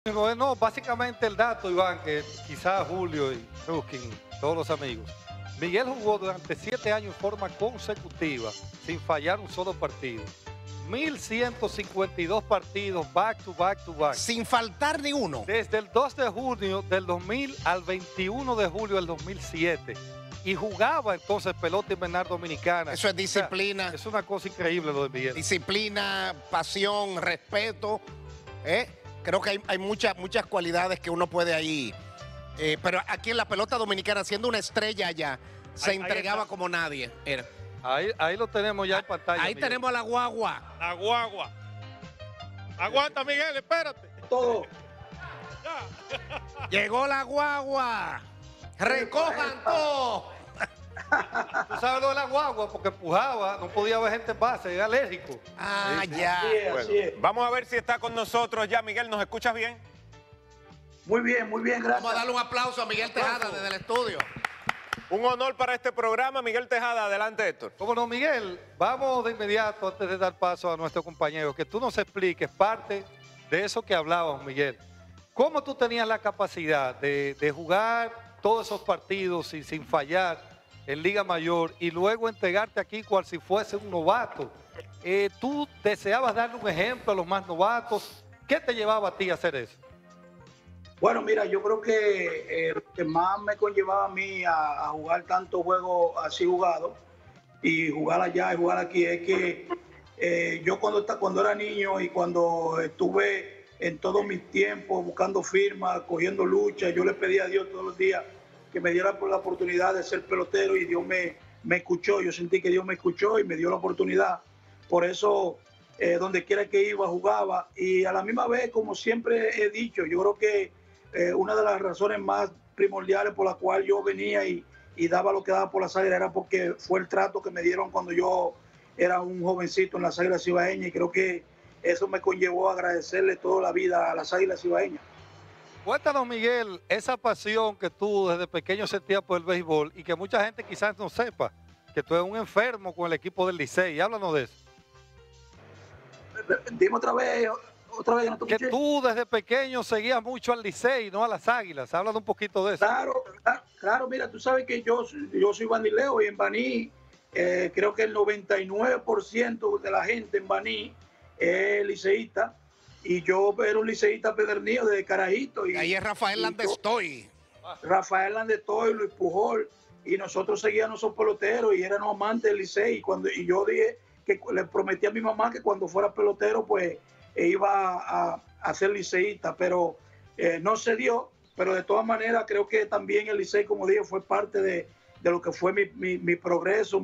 No, básicamente el dato, Iván, que quizás Julio y Ruskin, todos los amigos. Miguel jugó durante 7 años en forma consecutiva, sin fallar un solo partido. 1.152 partidos, back to back to back. Sin faltar ni uno. Desde el 2 de junio del 2000 al 21 de julio del 2007. Y jugaba entonces pelota invernal dominicana. Eso es disciplina. O sea, es una cosa increíble lo de Miguel. Disciplina, pasión, respeto. Creo que hay muchas cualidades que uno puede ahí. Pero aquí en la pelota dominicana, siendo una estrella allá, se entregaba como nadie. Era. Ahí lo tenemos ya en pantalla. Ahí Miguel. tenemos a la guagua. La guagua. Aguanta, Miguel, espérate. Todo. Ya. Llegó la guagua. Recojan todo. Tú sabes lo de la guagua, porque empujaba, no podía ver gente en base, era alérgico. Ah, Sí, sí. ya. Así es, Bueno, así es. vamos a ver si está con nosotros ya. Miguel, ¿nos escuchas bien? Muy bien, gracias. Vamos a darle un aplauso a Miguel Tejada desde el estudio. Un honor para este programa. Miguel Tejada, adelante, Héctor. Cómo no, Miguel, vamos de inmediato, antes de dar paso a nuestro compañero, que tú nos expliques parte de eso que hablábamos, Miguel. ¿Cómo tú tenías la capacidad de jugar todos esos partidos sin fallar en Liga Mayor y luego entregarte aquí cual si fuese un novato? ¿Tú deseabas darle un ejemplo a los más novatos? ¿Qué te llevaba a ti a hacer eso? Bueno, mira, yo creo que lo que más me conllevaba a mí a jugar tantos juegos así jugados y jugar allá y jugar aquí es que yo cuando era niño y cuando estuve en todos mis tiempos buscando firmas, cogiendo lucha, yo le pedía a Dios todos los días que me diera la oportunidad de ser pelotero y Dios me escuchó. Yo sentí que Dios me escuchó y me dio la oportunidad. Por eso, donde quiera que iba, jugaba. Y a la misma vez, como siempre he dicho, yo creo que una de las razones más primordiales por la cual yo venía y daba lo que daba por las Águilas era porque fue el trato que me dieron cuando yo era un jovencito en las Águilas Cibaeñas, y creo que eso me conllevó a agradecerle toda la vida a las Águilas Cibaeñas. Cuéntanos, Miguel, esa pasión que tú desde pequeño sentías por el béisbol y que mucha gente quizás no sepa, que tú eres un enfermo con el equipo del Licey. Háblanos de eso. Dime otra vez que no te Que escuché. tú desde pequeño seguías mucho al Licey, no a las Águilas. Háblanos un poquito de eso. Claro, mira, tú sabes que yo soy banileo y en Baní creo que el 99% de la gente en Baní es liceísta, y yo era un liceísta pedernío desde carajito. Y ahí es Rafael Landestoy. Rafael Landestoy, Luis Pujol, y nosotros seguíamos esos peloteros y éramos amantes del Licey. Y yo dije que le prometí a mi mamá que cuando fuera pelotero pues iba a ser liceísta, pero no se dio. Pero de todas maneras creo que también el Licey, como dije, fue parte de lo que fue mi progreso,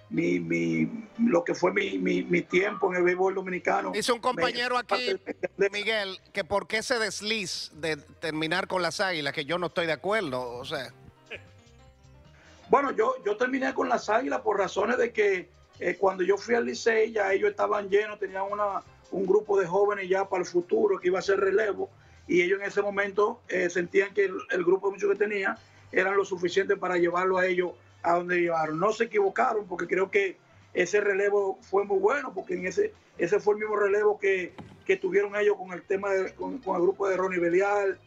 lo que fue mi tiempo en el béisbol dominicano. Dice un compañero aquí, Miguel, que por qué ese desliz de terminar con las Águilas, que yo no estoy de acuerdo, o sea. Bueno, yo terminé con las Águilas por razones de que cuando yo fui al Licey ya ellos estaban llenos, tenían un grupo de jóvenes ya para el futuro que iba a ser relevo, y ellos en ese momento sentían que el grupo de muchos que tenía eran lo suficiente para llevarlo a ellos a donde llevaron. No se equivocaron, porque creo que ese relevo fue muy bueno, porque ese fue el mismo relevo que tuvieron ellos con el tema con el grupo de Ronnie Belial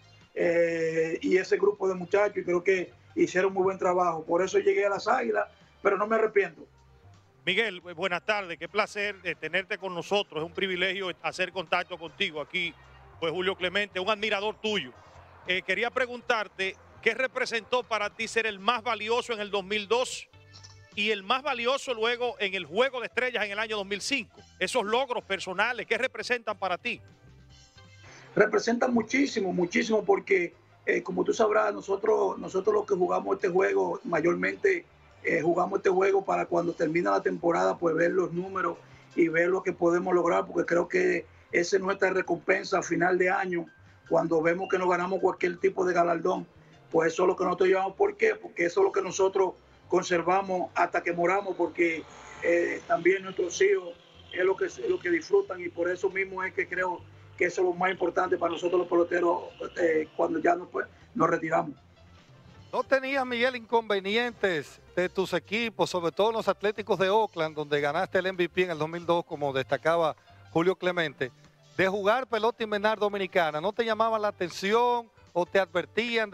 y ese grupo de muchachos, y creo que hicieron muy buen trabajo. Por eso llegué a las Águilas, pero no me arrepiento. Miguel, buenas tardes. Qué placer tenerte con nosotros. Es un privilegio hacer contacto contigo aquí. Pues Julio Clemente, un admirador tuyo. Quería preguntarte, ¿qué representó para ti ser el más valioso en el 2002 y el más valioso luego en el Juego de Estrellas en el año 2005? Esos logros personales, ¿qué representan para ti? Representan muchísimo, porque como tú sabrás, nosotros los que jugamos este juego, mayormente jugamos este juego para cuando termina la temporada, pues ver los números y ver lo que podemos lograr, porque creo que esa es nuestra recompensa a final de año, cuando vemos que nos ganamos cualquier tipo de galardón. Pues eso es lo que nosotros llevamos. ¿Por qué? Porque eso es lo que nosotros conservamos hasta que moramos, porque también nuestros hijos es lo que disfrutan, y por eso mismo es que creo que eso es lo más importante para nosotros los peloteros cuando ya nos retiramos. ¿No tenías, Miguel, inconvenientes de tus equipos, sobre todo los Atléticos de Oakland, donde ganaste el MVP en el 2002, como destacaba Julio Clemente, de jugar pelota invernal dominicana, ¿no te llamaban la atención o te advertían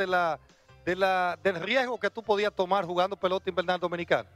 del riesgo que tú podías tomar jugando pelota invernal dominicana?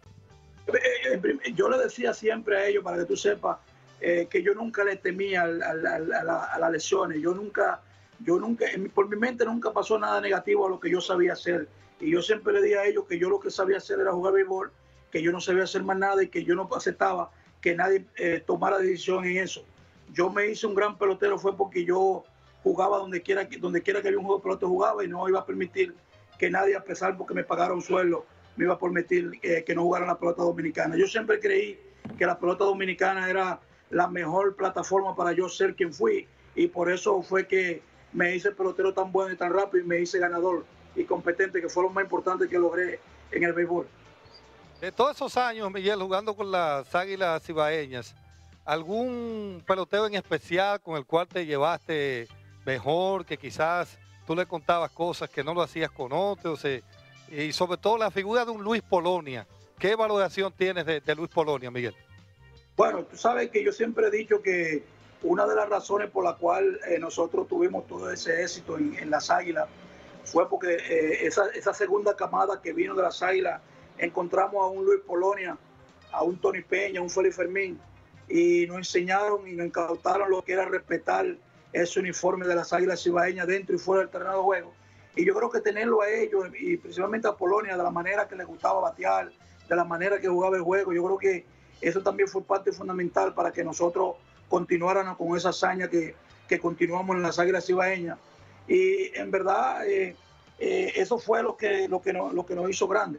Yo le decía siempre a ellos, para que tú sepas, que yo nunca le temía a las lesiones. Yo nunca, por mi mente nunca pasó nada negativo a lo que yo sabía hacer. Y yo siempre le dije a ellos que yo lo que sabía hacer era jugar béisbol, que yo no sabía hacer más nada y que yo no aceptaba que nadie tomara decisión en eso. Yo me hice un gran pelotero fue porque yo jugaba donde quiera que había un juego de pelota jugaba y no iba a permitir que nadie, a pesar porque me pagaron sueldo, me iba a permitir que no jugara la pelota dominicana. Yo siempre creí que la pelota dominicana era la mejor plataforma para yo ser quien fui y por eso fue que me hice pelotero tan bueno y tan rápido y me hice ganador y competente, que fue lo más importante que logré en el béisbol. De todos esos años, Miguel, jugando con las Águilas Cibaeñas, ¿algún pelotero en especial con el cual te llevaste mejor, que quizás tú le contabas cosas que no lo hacías con otros? Y sobre todo la figura de un Luis Polonia. ¿Qué valoración tienes de Luis Polonia, Miguel? Bueno, tú sabes que yo siempre he dicho que una de las razones por la cual nosotros tuvimos todo ese éxito en las Águilas fue porque esa segunda camada que vino de las Águilas, encontramos a un Luis Polonia, a un Tony Peña, a un Félix Fermín, y nos enseñaron y nos incautaron lo que era respetar ese uniforme de las Águilas Cibaeñas dentro y fuera del terreno de juego. Y yo creo que tenerlo a ellos, y principalmente a Polonia, de la manera que les gustaba batear, de la manera que jugaba el juego, yo creo que eso también fue parte fundamental para que nosotros continuáramos con esa hazaña que continuamos en las Águilas Cibaeñas. Y en verdad, eso fue lo que nos hizo grandes.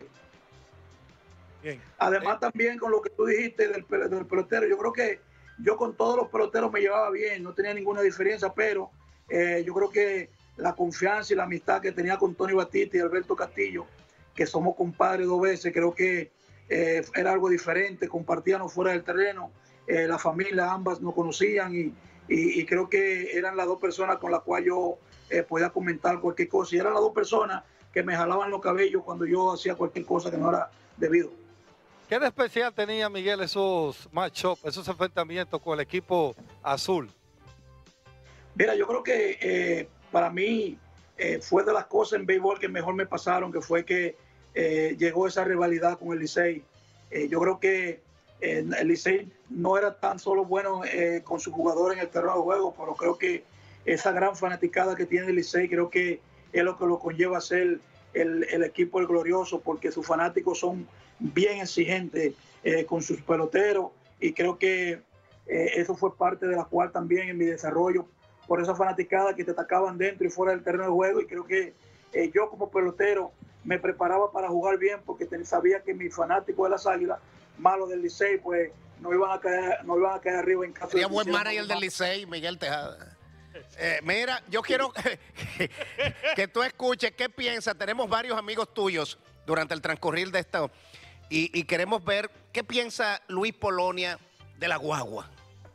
Bien. Además, también con lo que tú dijiste del pelotero, yo creo que yo con todos los peloteros me llevaba bien, no tenía ninguna diferencia, pero yo creo que la confianza y la amistad que tenía con Tony Batista y Alberto Castillo, que somos compadres 2 veces, creo que era algo diferente, compartíamos fuera del terreno, la familia ambas nos conocían y creo que eran las 2 personas con las cuales yo podía comentar cualquier cosa, y eran las 2 personas que me jalaban los cabellos cuando yo hacía cualquier cosa que no era debido. ¿Qué de especial tenía, Miguel, esos match-ups, esos enfrentamientos con el equipo azul? Mira, yo creo que para mí fue de las cosas en béisbol que mejor me pasaron, que fue que llegó esa rivalidad con el Licey. Yo creo que el Licey no era tan solo bueno con su jugador en el terreno de juego, pero creo que esa gran fanaticada que tiene el Licey, creo que es lo que lo conlleva a ser el equipo del Glorioso, porque sus fanáticos son bien exigentes con sus peloteros, y creo que eso fue parte de la cual también en mi desarrollo, por esa fanaticada que te atacaban dentro y fuera del terreno de juego, y creo que yo como pelotero me preparaba para jugar bien, porque sabía que mis fanáticos de las Águilas, malos del Licey, pues no iban a caer arriba en caso de... Sería buen manager del Licey, Miguel Tejada. Mira, yo quiero que tú escuches qué piensas. Tenemos varios amigos tuyos durante el transcurrir de esto y queremos ver qué piensa Luis Polonia de la guagua.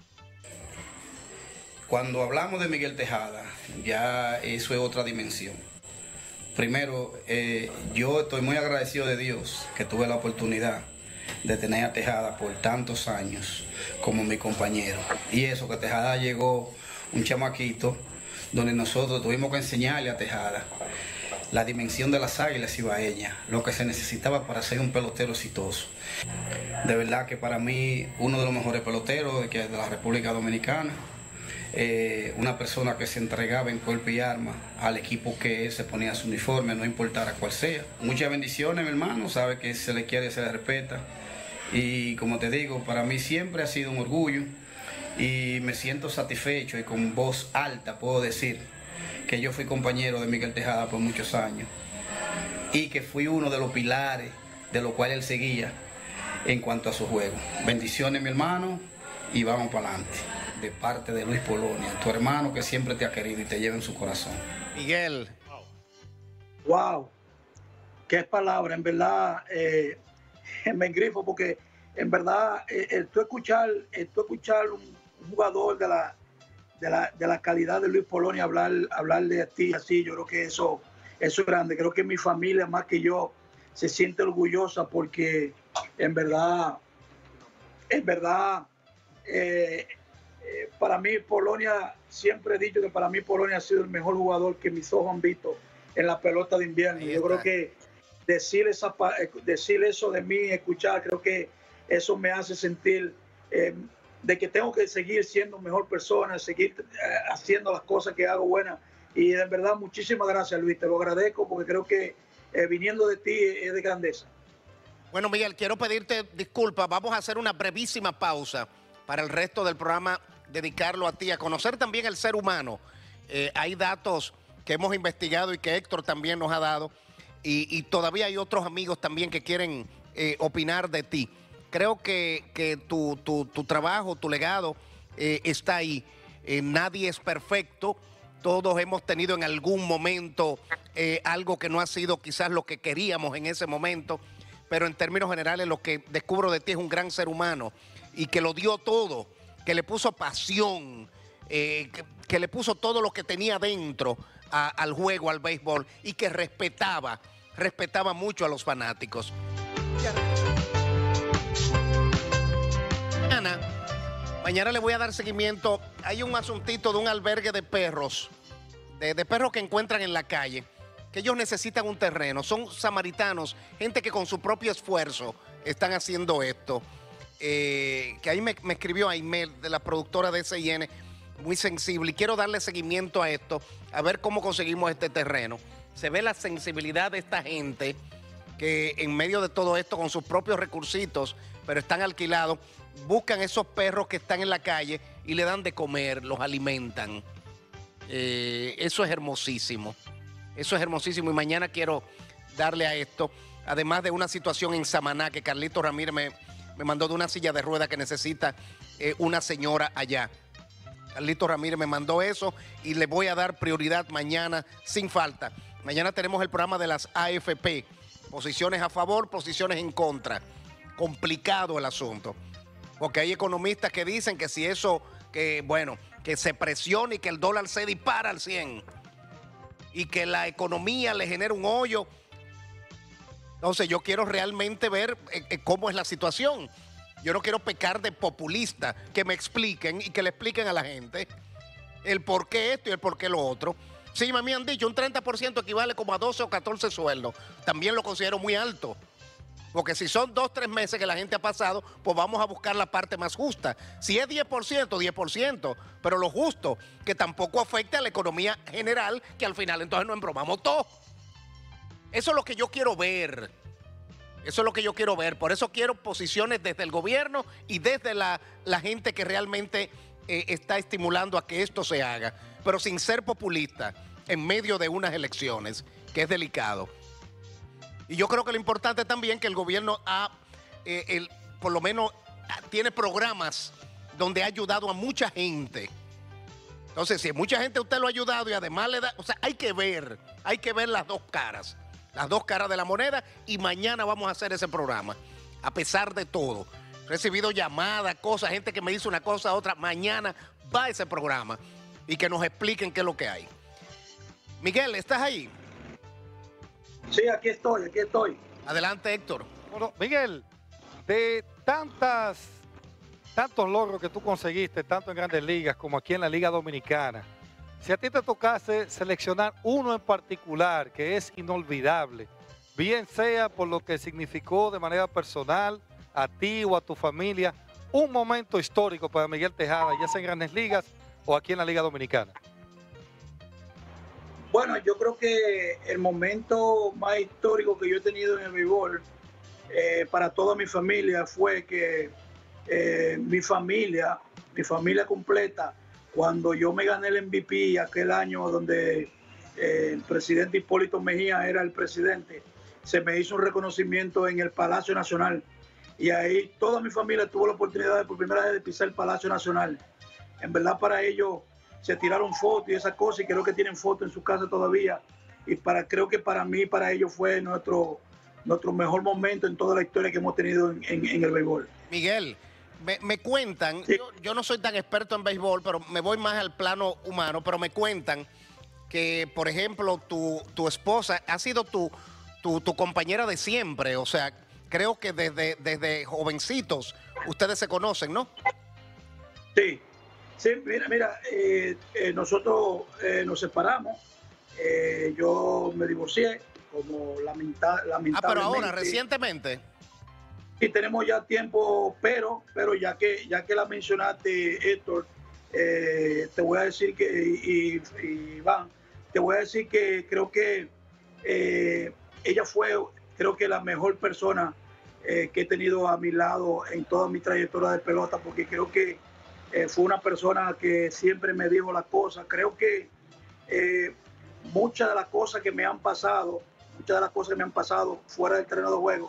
Cuando hablamos de Miguel Tejada, ya eso es otra dimensión. Primero, yo estoy muy agradecido de Dios que tuve la oportunidad de tener a Tejada por tantos años como mi compañero. Y eso, que Tejada llegó un chamaquito donde nosotros tuvimos que enseñarle a Tejada la dimensión de las Águilas Cibaeñas, lo que se necesitaba para ser un pelotero exitoso. De verdad que para mí, uno de los mejores peloteros de la República Dominicana, una persona que se entregaba en cuerpo y alma al equipo que se ponía su uniforme, no importara cuál sea. Muchas bendiciones, mi hermano, sabe que se le quiere, se le respeta. Y como te digo, para mí siempre ha sido un orgullo y me siento satisfecho, y con voz alta puedo decir que yo fui compañero de Miguel Tejada por muchos años y que fui uno de los pilares de los cuales él seguía en cuanto a su juego. Bendiciones, mi hermano, y vamos para adelante. De parte de Luis Polonia, tu hermano que siempre te ha querido y te lleva en su corazón. Miguel. Wow, qué palabra, en verdad me engrifo, porque en verdad tú escuchar un jugador de la calidad de Luis Polonia hablar de ti así, yo creo que eso es grande. Creo que mi familia, más que yo, se siente orgullosa, porque en verdad para mí Polonia, siempre he dicho que para mí Polonia ha sido el mejor jugador que mis ojos han visto en la pelota de invierno. Yo creo que decir eso de mí, escuchar, creo que eso me hace sentir de que tengo que seguir siendo mejor persona, seguir haciendo las cosas que hago buenas. Y de verdad, muchísimas gracias, Luis. Te lo agradezco porque creo que viniendo de ti es de grandeza. Bueno, Miguel, quiero pedirte disculpas. Vamos a hacer una brevísima pausa para el resto del programa, dedicarlo a ti, a conocer también el ser humano. Hay datos que hemos investigado y que Héctor también nos ha dado, y todavía hay otros amigos también que quieren opinar de ti. Creo que tu trabajo, tu legado está ahí. Nadie es perfecto. Todos hemos tenido en algún momento algo que no ha sido quizás lo que queríamos en ese momento, pero en términos generales lo que descubro de ti es un gran ser humano y que lo dio todo, que le puso pasión, que le puso todo lo que tenía dentro al juego, al béisbol, y que respetaba mucho a los fanáticos. Mañana le voy a dar seguimiento. Hay un asuntito de un albergue de perros, de perros que encuentran en la calle, que ellos necesitan un terreno. Son samaritanos, gente que con su propio esfuerzo están haciendo esto. Que ahí me escribió Aimel, de la productora de SIN, muy sensible, y quiero darle seguimiento a esto, a ver cómo conseguimos este terreno. Se ve la sensibilidad de esta gente que en medio de todo esto, con sus propios recursitos, pero están alquilados, buscan esos perros que están en la calle y le dan de comer, los alimentan. Eso es hermosísimo. Eso es hermosísimo, y mañana quiero darle a esto, además de una situación en Samaná, que Carlito Ramírez me mandó de una silla de rueda que necesita una señora allá. Carlito Ramírez me mandó eso y le voy a dar prioridad mañana sin falta. Mañana tenemos el programa de las AFP, posiciones a favor, posiciones en contra. Complicado el asunto, porque hay economistas que dicen que si eso, que se presione y que el dólar se dispara al 100 y que la economía le genera un hoyo. Entonces yo quiero realmente ver cómo es la situación. Yo no quiero pecar de populista, que me expliquen y que le expliquen a la gente el por qué esto y el por qué lo otro. Sí, me han dicho, un 30% equivale como a 12 o 14 sueldos. También lo considero muy alto. Porque si son 2 o 3 meses que la gente ha pasado, pues vamos a buscar la parte más justa. Si es 10%, 10%, pero lo justo, que tampoco afecte a la economía general, que al final entonces nos embromamos todo. Eso es lo que yo quiero ver. Eso es lo que yo quiero ver. Por eso quiero posiciones desde el gobierno y desde la gente que realmente está estimulando a que esto se haga, pero sin ser populista en medio de unas elecciones, que es delicado. Y yo creo que lo importante también que el gobierno por lo menos tiene programas donde ha ayudado a mucha gente. Entonces, si mucha gente usted lo ha ayudado y además le da, o sea, hay que ver las dos caras de la moneda, y mañana vamos a hacer ese programa, a pesar de todo. He recibido llamadas, cosas, gente que me dice una cosa, otra. Mañana va ese programa y que nos expliquen qué es lo que hay. Miguel, ¿estás ahí? Sí, aquí estoy. Adelante, Héctor. Bueno, Miguel, de tantos logros que tú conseguiste, tanto en Grandes Ligas como aquí en la Liga Dominicana, si a ti te tocase seleccionar uno en particular que es inolvidable, bien sea por lo que significó de manera personal a ti o a tu familia, un momento histórico para Miguel Tejada, ya sea en Grandes Ligas o aquí en la Liga Dominicana. Bueno, yo creo que el momento más histórico que yo he tenido en el béisbol para toda mi familia fue que mi familia completa, cuando yo me gané el MVP aquel año donde el presidente Hipólito Mejía era el presidente, se me hizo un reconocimiento en el Palacio Nacional, y ahí toda mi familia tuvo la oportunidad de por primera vez de pisar el Palacio Nacional. En verdad, para ellos se tiraron fotos y esas cosas, y creo que tienen fotos en su casa todavía, y creo que para mí, para ellos fue nuestro mejor momento en toda la historia que hemos tenido en el béisbol. Miguel, me cuentan, sí. Yo no soy tan experto en béisbol, pero me voy más al plano humano, pero me cuentan que, por ejemplo, tu esposa ha sido tu compañera de siempre. O sea, creo que desde jovencitos ustedes se conocen, ¿no? Sí, mira, nosotros nos separamos, yo me divorcié, como lamentablemente. Pero ahora, recientemente. Y tenemos ya tiempo, pero ya que la mencionaste, Héctor, te voy a decir que, y Iván, te voy a decir que creo que ella fue, creo que la mejor persona que he tenido a mi lado en toda mi trayectoria de pelota, porque creo que fue una persona que siempre me dijo las cosas. Creo que muchas de las cosas que me han pasado fuera del terreno de juego,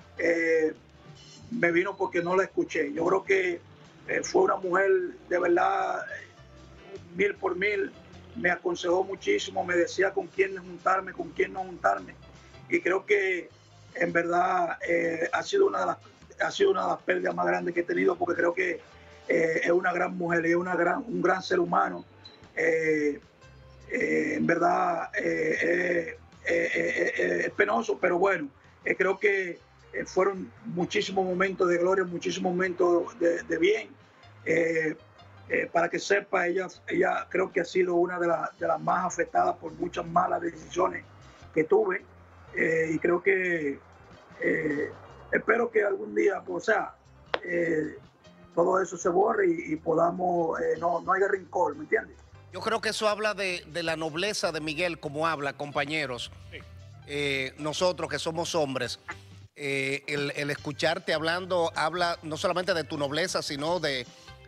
me vino porque no la escuché. Yo creo que fue una mujer de verdad, 1000 por 1000, me aconsejó muchísimo, me decía con quién juntarme, con quién no juntarme, y creo que en verdad ha sido una de las pérdidas más grandes que he tenido, porque creo que es una gran mujer y es un gran ser humano. En verdad es penoso, pero bueno, creo que fueron muchísimos momentos de gloria, muchísimos momentos de bien. Para que sepa, ella creo que ha sido una de las más afectadas por muchas malas decisiones que tuve, y creo que espero que algún día, o sea, todo eso se borre y podamos, no haya rencor, ¿me entiendes? Yo creo que eso habla de la nobleza de Miguel, como habla, compañeros. Nosotros que somos hombres, el escucharte hablando, habla no solamente de tu nobleza, sino de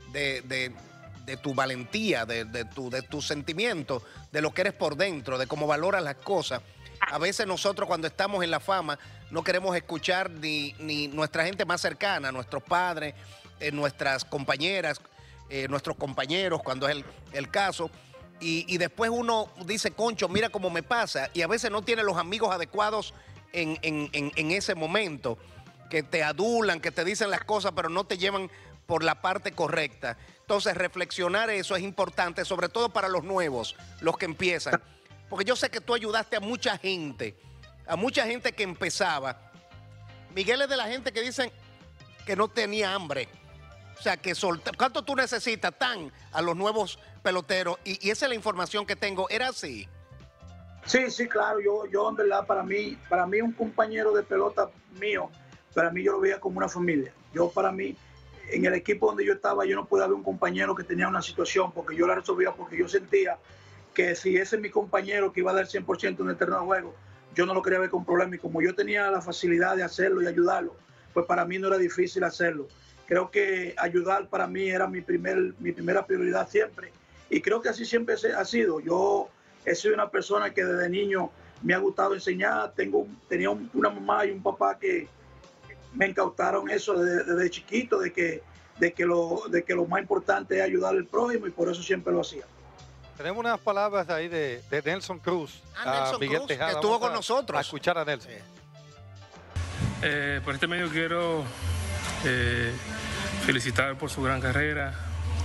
tu valentía, de tu sentimiento, de lo que eres por dentro, de cómo valoras las cosas. A veces nosotros cuando estamos en la fama no queremos escuchar ni nuestra gente más cercana, nuestros padres, nuestras compañeras, nuestros compañeros, cuando es el caso. Y después uno dice, concho, mira cómo me pasa. Y a veces no tiene los amigos adecuados en ese momento, que te adulan, que te dicen las cosas, pero no te llevan por la parte correcta. Entonces, reflexionar eso es importante, sobre todo para los nuevos, los que empiezan. Porque yo sé que tú ayudaste a mucha gente que empezaba. Miguel es de la gente que dicen que no tenía hambre. O sea, que ¿cuánto tú necesitas a los nuevos peloteros? Y esa es la información que tengo. ¿Era así? Sí, claro. Yo en verdad, para mí un compañero de pelota mío, para mí yo lo veía como una familia. Para mí, en el equipo donde yo estaba, yo no podía ver un compañero que tenía una situación, porque yo la resolvía, porque yo sentía que si ese es mi compañero que iba a dar 100% en el terreno de juego, yo no lo quería ver con problemas. Y como yo tenía la facilidad de hacerlo y ayudarlo, pues para mí no era difícil hacerlo. Creo que ayudar para mí era mi primera prioridad siempre. Y creo que así siempre ha sido. Yo he sido una persona que desde niño me ha gustado enseñar. Tenía una mamá y un papá que me incautaron eso desde chiquito, de que lo más importante es ayudar al prójimo, y por eso siempre lo hacía. Tenemos unas palabras ahí de Nelson Cruz, Nelson Miguel Cruz, Tejada. que estuvo con nosotros. A escuchar a Nelson. Por este medio quiero felicitar por su gran carrera,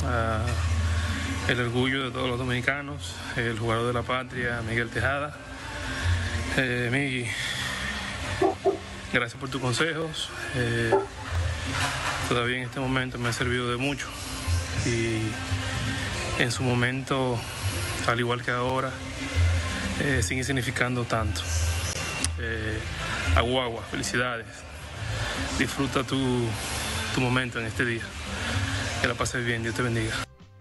el orgullo de todos los dominicanos, el jugador de la patria, Miguel Tejada. Migui, gracias por tus consejos. Todavía en este momento me ha servido de mucho, y en su momento, al igual que ahora, sigue significando tanto. Aguagua, felicidades. Disfruta tu momento en este día. Que la pases bien, Dios te bendiga.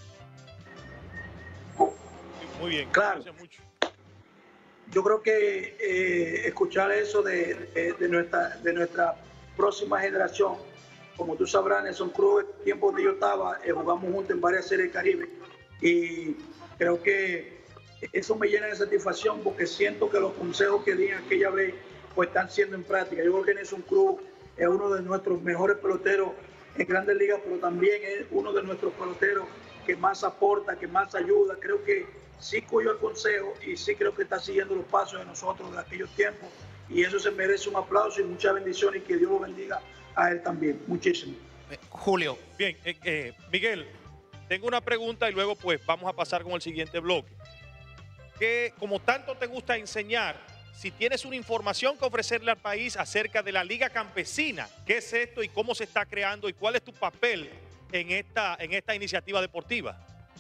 Muy bien, claro. Gracias mucho. Yo creo que escuchar eso de nuestra próxima generación, como tú sabrás, Nelson Cruz, el tiempo donde yo estaba, jugamos juntos en varias series del Caribe, y creo que eso me llena de satisfacción, porque siento que los consejos que di aquella vez pues están siendo en práctica. Yo creo que Nelson Cruz es uno de nuestros mejores peloteros en Grandes Ligas, pero también es uno de nuestros peloteros que más aporta, que más ayuda. Creo que sí cogió el consejo y sí creo que está siguiendo los pasos de nosotros de aquellos tiempos, y eso se merece un aplauso y muchas bendiciones, y que Dios lo bendiga a él también, muchísimo. Julio. Bien, Miguel, tengo una pregunta y luego pues vamos a pasar con el siguiente bloque. Que como tanto te gusta enseñar, si tienes una información que ofrecerle al país acerca de la Liga Campesina, ¿qué es esto y cómo se está creando y cuál es tu papel en esta iniciativa deportiva?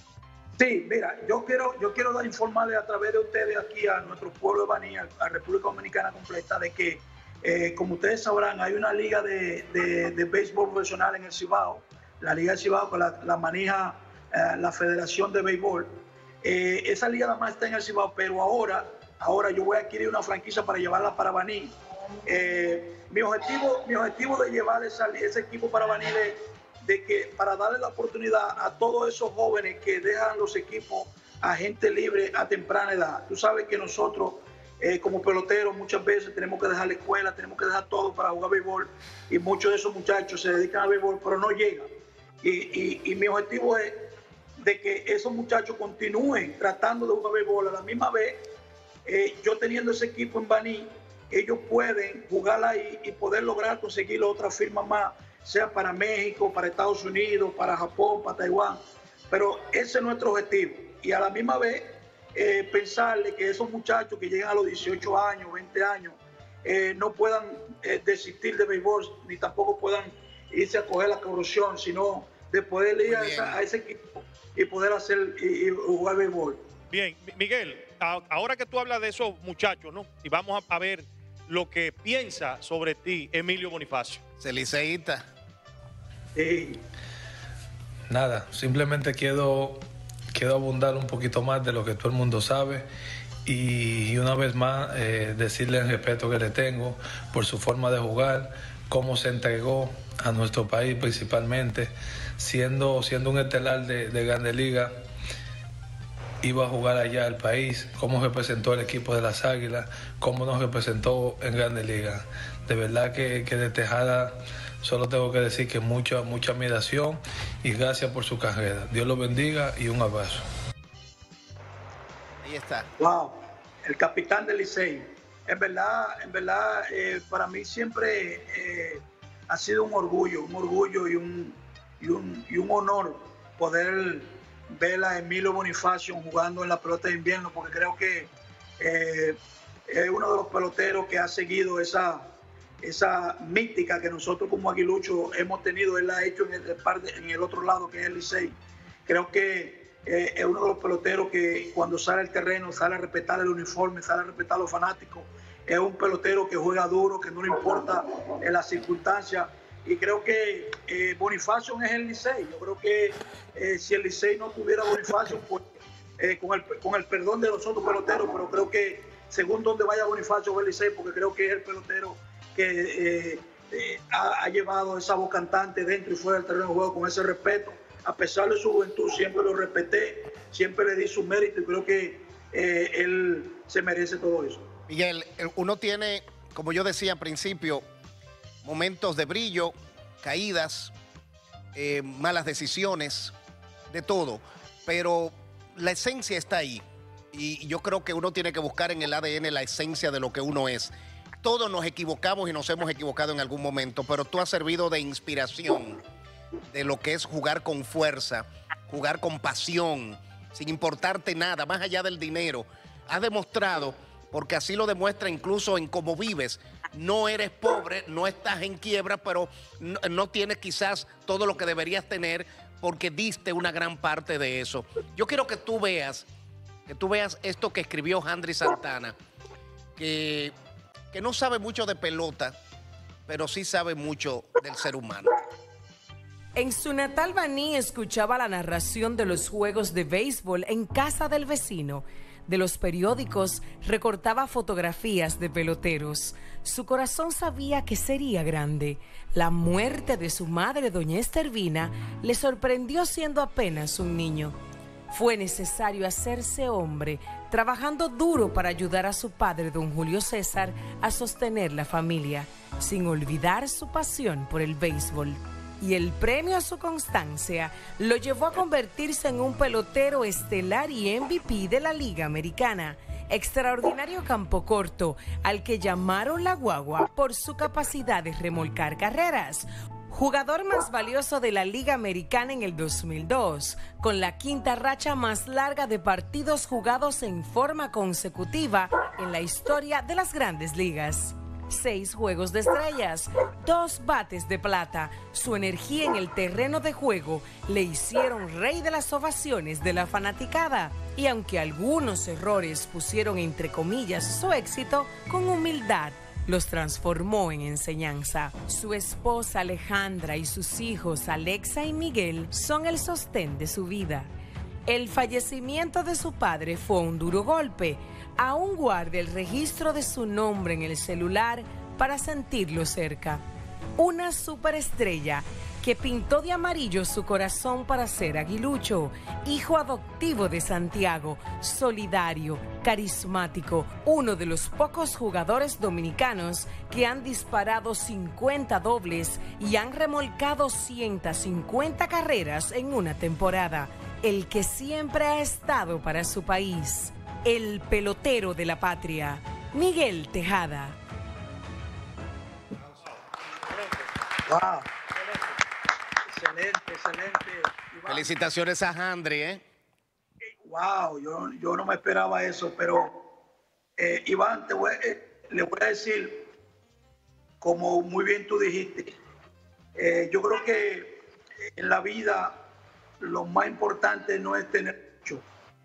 Sí, mira, yo quiero informarle a través de ustedes aquí a nuestro pueblo de Baní, a República Dominicana completa, de que, como ustedes sabrán, hay una liga de béisbol profesional en el Cibao, la Liga del Cibao, que la maneja la Federación de Béisbol. Esa liga nada más está en el Cibao, pero ahora yo voy a adquirir una franquicia para llevarla para Baní. Mi objetivo de llevar ese equipo para Baní para darle la oportunidad a todos esos jóvenes que dejan los equipos a gente libre a temprana edad. Tú sabes que nosotros como peloteros muchas veces tenemos que dejar la escuela, tenemos que dejar todo para jugar béisbol, y muchos de esos muchachos se dedican al béisbol pero no llegan. Y mi objetivo es de que esos muchachos continúen tratando de jugar béisbol. A la misma vez, yo teniendo ese equipo en Baní, ellos pueden jugar ahí y poder lograr conseguir otra firma más, sea para México, para Estados Unidos, para Japón, para Taiwán. Pero ese es nuestro objetivo. Y a la misma vez, pensarle que esos muchachos que llegan a los 18 años, 20 años, no puedan desistir de béisbol, ni tampoco puedan irse a coger la corrupción, sino de poder ir a ese equipo y poder y jugar béisbol. Bien, Miguel, ahora que tú hablas de esos muchachos, ¿no? Y vamos a ver lo que piensa sobre ti Emilio Bonifacio. Celiceíta. Sí. Nada, simplemente quiero abundar un poquito más de lo que todo el mundo sabe y una vez más decirle el respeto que le tengo por su forma de jugar, cómo se entregó a nuestro país principalmente, siendo un estelar de Grandes Ligas, iba a jugar allá al país, cómo representó el equipo de las Águilas, cómo nos representó en Grandes Ligas. De verdad que de Tejada solo tengo que decir que mucha admiración y gracias por su carrera. Dios lo bendiga y un abrazo. Ahí está. Wow, el capitán del Licey. En verdad, para mí siempre ha sido un orgullo y un honor poder ver a Emilio Bonifacio jugando en la pelota de invierno, porque creo que es uno de los peloteros que ha seguido esa mística que nosotros como aguiluchos hemos tenido. Él la ha hecho en el otro lado, que es el Licey. Creo que es uno de los peloteros que cuando sale al terreno sale a respetar el uniforme, sale a respetar a los fanáticos. Es un pelotero que juega duro, que no le importa las circunstancias. Y creo que Bonifacio es el Licey. Yo creo que si el Licey no tuviera Bonifacio, pues con el perdón de los otros peloteros, pero creo que según donde vaya Bonifacio va el Licey, porque creo que es el pelotero que ha llevado esa voz cantante dentro y fuera del terreno de juego con ese respeto. A pesar de su juventud, siempre lo respeté, siempre le di su mérito y creo que él se merece todo eso. Miguel, uno tiene, como yo decía al principio, momentos de brillo, caídas, malas decisiones, de todo, pero la esencia está ahí y yo creo que uno tiene que buscar en el ADN la esencia de lo que uno es. Todos nos equivocamos y nos hemos equivocado en algún momento, pero tú has servido de inspiración de lo que es jugar con fuerza, jugar con pasión, sin importarte nada, más allá del dinero. Has demostrado, porque así lo demuestra incluso en cómo vives. No eres pobre, no estás en quiebra, pero no tienes quizás todo lo que deberías tener porque diste una gran parte de eso. Yo quiero que tú veas esto que escribió Handry Santana, que no sabe mucho de pelota, pero sí sabe mucho del ser humano. En su natal Baní escuchaba la narración de los juegos de béisbol en casa del vecino. De los periódicos recortaba fotografías de peloteros. Su corazón sabía que sería grande. La muerte de su madre, doña Estervina, le sorprendió siendo apenas un niño. Fue necesario hacerse hombre, trabajando duro para ayudar a su padre, don Julio César, a sostener la familia, sin olvidar su pasión por el béisbol. Y el premio a su constancia lo llevó a convertirse en un pelotero estelar y MVP de la Liga Americana. Extraordinario campo corto, al que llamaron la guagua por su capacidad de remolcar carreras. Jugador más valioso de la Liga Americana en el 2002, con la quinta racha más larga de partidos jugados en forma consecutiva en la historia de las Grandes Ligas. 6 juegos de estrellas, 2 bates de plata. Su energía en el terreno de juego le hicieron rey de las ovaciones de la fanaticada. Y aunque algunos errores pusieron entre comillas su éxito, con humildad los transformó en enseñanza. Su esposa Alejandra y sus hijos Alexa y Miguel son el sostén de su vida. El fallecimiento de su padre fue un duro golpe. Aún guarda el registro de su nombre en el celular para sentirlo cerca. Una superestrella que pintó de amarillo su corazón para ser aguilucho, hijo adoptivo de Santiago, solidario, carismático, uno de los pocos jugadores dominicanos que han disparado 50 dobles y han remolcado 150 carreras en una temporada, el que siempre ha estado para su país, el pelotero de la patria, Miguel Tejada. Wow. Excelente, excelente. Iván. Felicitaciones a Handry, ¿eh? Wow, yo no me esperaba eso, pero Iván, le voy a decir, como muy bien tú dijiste, yo creo que en la vida lo más importante no es tener mucho,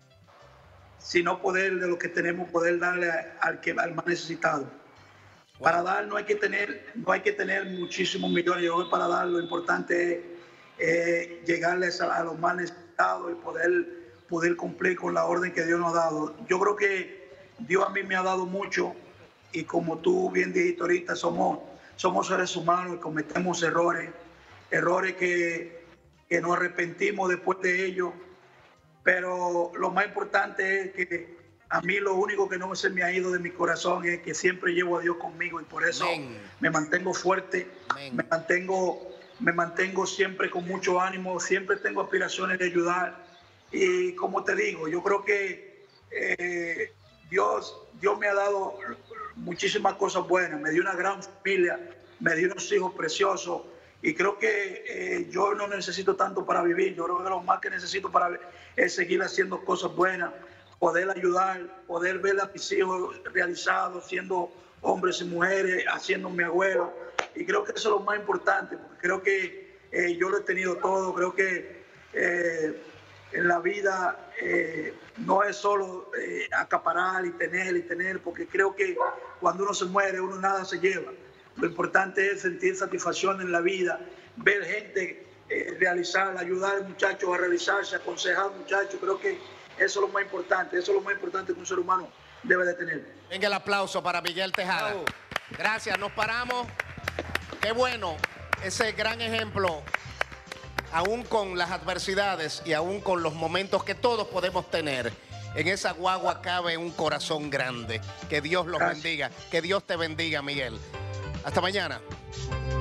sino poder de lo que tenemos, poder darle al más necesitado. Para dar no hay que tener muchísimos millones. Yo creo que para dar lo importante es llegarles a los más necesitados y poder cumplir con la orden que Dios nos ha dado. Yo creo que Dios a mí me ha dado mucho y como tú bien dijiste ahorita, somos seres humanos y cometemos errores que nos arrepentimos después de ellos, pero lo más importante es que a mí lo único que no se me ha ido de mi corazón es que siempre llevo a Dios conmigo y por eso me mantengo fuerte, me mantengo siempre con mucho ánimo, siempre tengo aspiraciones de ayudar y como te digo, yo creo que Dios me ha dado muchísimas cosas buenas, me dio una gran familia, me dio unos hijos preciosos y creo que yo no necesito tanto para vivir, yo creo que lo más que necesito es seguir haciendo cosas buenas, poder ayudar, poder ver a mis hijos realizados, siendo hombres y mujeres, haciendo mi abuelo. Y creo que eso es lo más importante, porque creo que yo lo he tenido todo. Creo que en la vida no es solo acaparar y tener, porque creo que cuando uno se muere, uno nada se lleva. Lo importante es sentir satisfacción en la vida, ver gente realizar, ayudar a muchachos a realizarse, aconsejar a muchachos. Creo que eso es lo más importante, que un ser humano debe de tener. Venga el aplauso para Miguel Tejada. Bravo. Gracias, nos paramos. Qué bueno, ese gran ejemplo, aún con las adversidades y aún con los momentos que todos podemos tener. En esa guagua cabe un corazón grande. Que Dios los bendiga, que Dios te bendiga, Miguel. Hasta mañana.